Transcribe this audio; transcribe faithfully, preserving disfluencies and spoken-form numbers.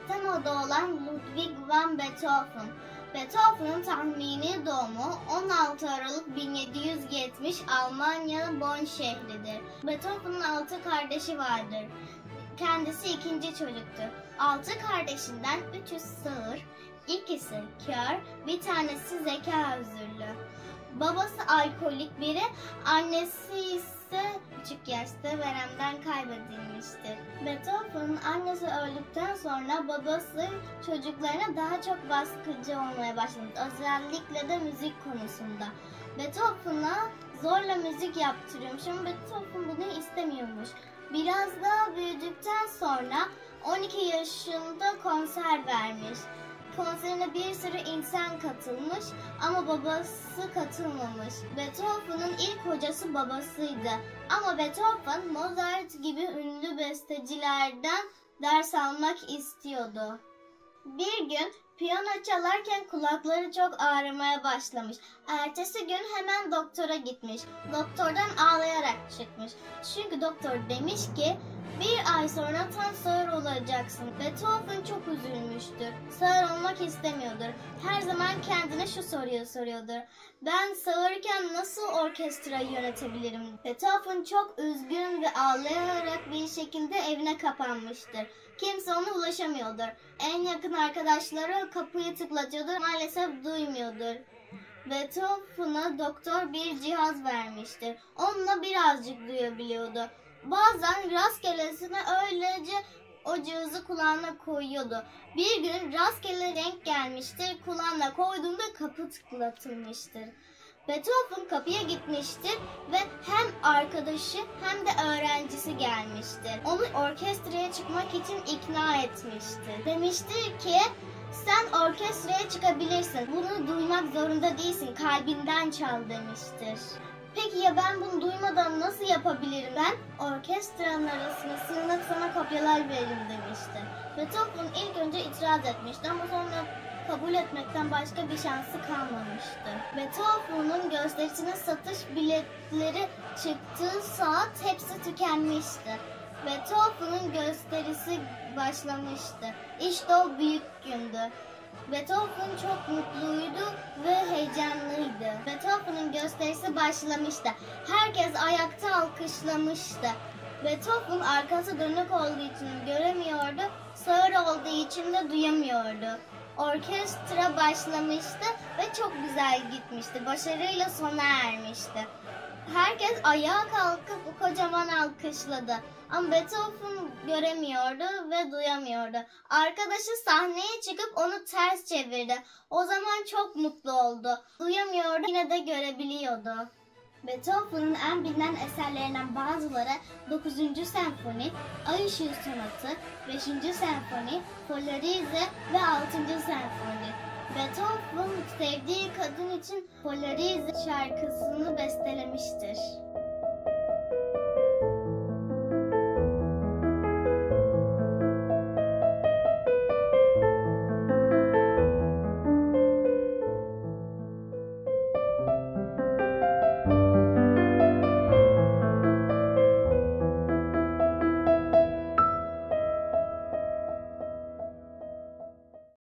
müzikten adı olan Ludwig van Beethoven. Beethoven'ın tahmini doğumu on altı Aralık bin yedi yüz yetmiş Almanya Bonn şehridir. Beethoven'ın altı kardeşi vardır. Kendisi ikinci çocuktur. Altı kardeşinden üçü sağır, ikisi kör, bir tanesi zeka özürlü. Babası alkolik biri, annesi ise küçük yaşta veremden kaybedilmiştir. Beethoven'ın annesi öldükten sonra babası çocuklarına daha çok baskıcı olmaya başladı. Özellikle de müzik konusunda. Beethoven'a zorla müzik yaptırıyormuş ama Beethoven bunu istemiyormuş. Biraz daha büyüdükten sonra on iki yaşında konser vermiş. Konserine bir sürü insan katılmış ama babası katılmamış. Beethoven'ın ilk hocası babasıydı. Ama Beethoven, Mozart gibi ünlü bestecilerden ders almak istiyordu. Bir gün piyano çalarken kulakları çok ağrımaya başlamış. Ertesi gün hemen doktora gitmiş. Doktordan ağlayarak çıkmış. Çünkü doktor demiş ki bir ay sonra tam sağır olacaksın. Beethoven çok üzülmüştür. Sağır olmak istemiyordur. Her zaman kendine şu soruyu soruyordur. Ben sağırken nasıl orkestrayı yönetebilirim? Beethoven çok üzgün ve ağlayarak bir şekilde evine kapanmıştır. Kimse ona ulaşamıyordur. En yakın arkadaşları kapıyı tıklatıyordur. Maalesef duymuyordur. Beethoven'a doktor bir cihaz vermiştir. Onunla birazcık duyabiliyordu. Bazen rastgelesine öylece o cihazı kulağına koyuyordu. Bir gün rastgele denk gelmiştir. Kulağına koyduğunda kapı tıklatılmıştır. Beethoven kapıya gitmiştir ve hem arkadaşı hem de öğrencisi gelmiştir. Onu orkestraya çıkmak için ikna etmiştir. Demiştir ki sen orkestraya çıkabilirsin. Bunu duymak zorunda değilsin. Kalbinden çal demiştir. Peki ya ben bunu duymadan nasıl yapabilirim? Ben orkestranın arasına sığınak sana kopyalar veririm demişti. Beethoven ilk önce itiraz etmişti ama sonra kabul etmekten başka bir şansı kalmamıştı. Beethoven'ın gösterisine satış biletleri çıktığı saat hepsi tükenmişti. Beethoven'ın gösterisi başlamıştı. İşte o büyük gündü. Beethoven çok mutluydu ve heyecanlıydı. Beethoven'ın gösterisi başlamıştı. Herkes ayakta alkışlamıştı. Beethoven arkası dönük olduğu için göremiyordu, sağır olduğu için de duyamıyordu. Orkestra başlamıştı ve çok güzel gitmişti. Başarıyla sona ermişti. Herkes ayağa kalkıp kocaman alkışladı. Ama Beethoven göremiyordu ve duyamıyordu. Arkadaşı sahneye çıkıp onu ters çevirdi. O zaman çok mutlu oldu. Duyamıyordu, yine de görebiliyordu. Beethoven'ın en bilinen eserlerinden bazıları dokuzuncu senfoni, Ay Işığı Sonatı, beşinci senfoni, Polarize ve altıncı senfoni. Beethoven sevdiği kadın için Polarize şarkısını bestelemiştir.